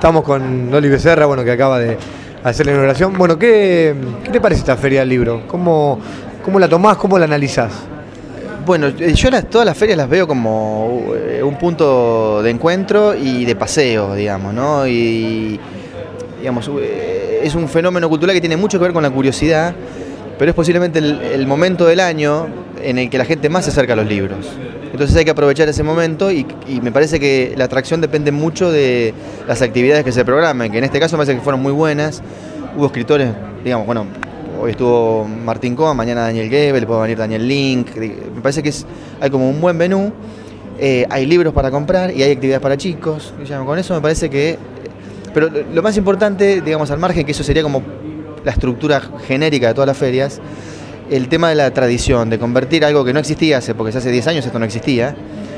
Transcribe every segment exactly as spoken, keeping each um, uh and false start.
Estamos con Loli Becerra, bueno, que acaba de hacer la inauguración. Bueno, ¿qué, qué te parece esta feria del libro? ¿Cómo, cómo la tomás, cómo la analizás? Bueno, yo las, todas las ferias las veo como un punto de encuentro y de paseo, digamos, ¿no? Y, digamos, es un fenómeno cultural que tiene mucho que ver con la curiosidad, pero es posiblemente el, el momento del año en el que la gente más se acerca a los libros. Entonces hay que aprovechar ese momento y, y me parece que la atracción depende mucho de las actividades que se programen, que en este caso me parece que fueron muy buenas. Hubo escritores, digamos, bueno, hoy estuvo Martín Cohen, mañana Daniel Gebel, puede venir Daniel Link. Me parece que es, hay como un buen menú, eh, hay libros para comprar y hay actividades para chicos. Con eso me parece que... Pero lo más importante, digamos, al margen, que eso sería como la estructura genérica de todas las ferias, el tema de la tradición, de convertir algo que no existía hace, porque hace diez años esto no existía,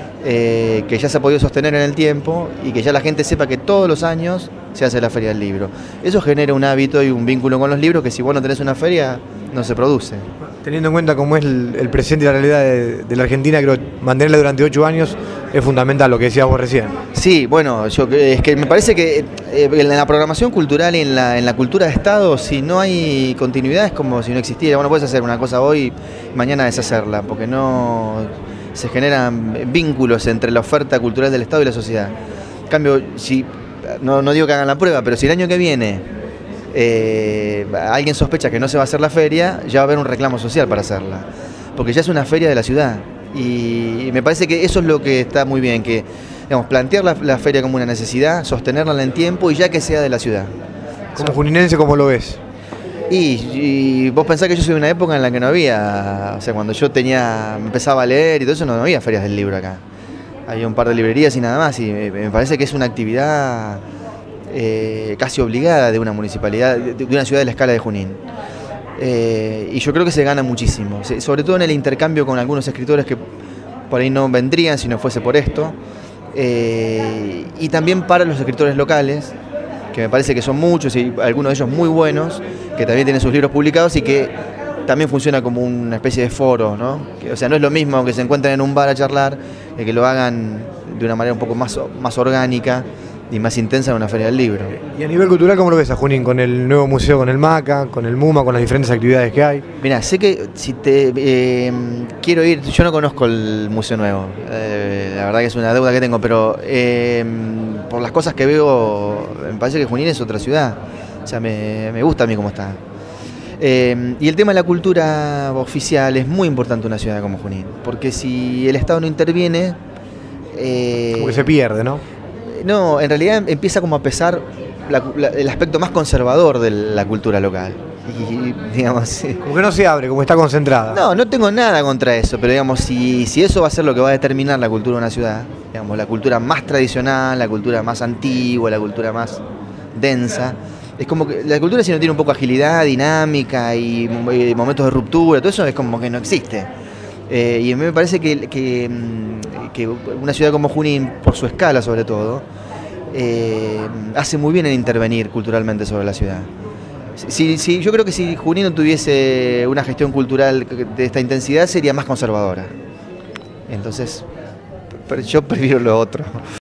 eh, que ya se ha podido sostener en el tiempo y que ya la gente sepa que todos los años se hace la Feria del Libro. Eso genera un hábito y un vínculo con los libros que si vos no tenés una feria, no se produce. Teniendo en cuenta cómo es el, el presente y la realidad de, de la Argentina, creo que mantenerla durante ocho años es fundamental, lo que decías vos recién. Sí, bueno, yo, es que me parece que eh, en la programación cultural y en la, en la cultura de Estado, si no hay continuidad es como si no existiera. Bueno, puedes hacer una cosa hoy y mañana deshacerla, porque no se generan vínculos entre la oferta cultural del Estado y la sociedad. En cambio, si no, no digo que hagan la prueba, pero si el año que viene Eh, alguien sospecha que no se va a hacer la feria, ya va a haber un reclamo social para hacerla, porque ya es una feria de la ciudad y me parece que eso es lo que está muy bien, que digamos, plantear la, la feria como una necesidad, sostenerla en el tiempo y ya que sea de la ciudad. Como juninense, ¿cómo lo ves? Y, y vos pensás que yo soy de una época en la que no había, o sea, cuando yo tenía, empezaba a leer y todo eso, no, no había ferias del libro acá, había un par de librerías y nada más, y me, me parece que es una actividad Eh, casi obligada de una municipalidad, de una ciudad de la escala de Junín. Eh, y yo creo que se gana muchísimo, sobre todo en el intercambio con algunos escritores que por ahí no vendrían si no fuese por esto, eh, y también para los escritores locales, que me parece que son muchos y algunos de ellos muy buenos, que también tienen sus libros publicados y que también funciona como una especie de foro, ¿no? Que, o sea, no es lo mismo que se encuentren en un bar a charlar, eh, que lo hagan de una manera un poco más, más orgánica y más intensa en una feria del libro. Y a nivel cultural, ¿cómo lo ves a Junín? Con el nuevo museo, con el MACA, con el MUMA, con las diferentes actividades que hay. Mirá, sé que si te eh, quiero ir, yo no conozco el museo nuevo, eh, la verdad que es una deuda que tengo, pero eh, por las cosas que veo, me parece que Junín es otra ciudad, o sea, me, me gusta a mí cómo está. Eh, y el tema de la cultura oficial es muy importante en una ciudad como Junín, porque si el Estado no interviene... Eh, como que se pierde, ¿no? No, en realidad empieza como a pesar la, la, el aspecto más conservador de la cultura local. Y, digamos, sí. Como que no se abre, como está concentrada. No, no tengo nada contra eso, pero digamos, si, si eso va a ser lo que va a determinar la cultura de una ciudad, digamos, la cultura más tradicional, la cultura más antigua, la cultura más densa, es como que la cultura si no tiene un poco agilidad, dinámica y, y momentos de ruptura, todo eso es como que no existe. Eh, y a mí me parece que, que, que una ciudad como Junín, por su escala sobre todo, eh, hace muy bien en intervenir culturalmente sobre la ciudad. Si, si, yo creo que si Junín no tuviese una gestión cultural de esta intensidad, sería más conservadora. Entonces, yo prefiero lo otro.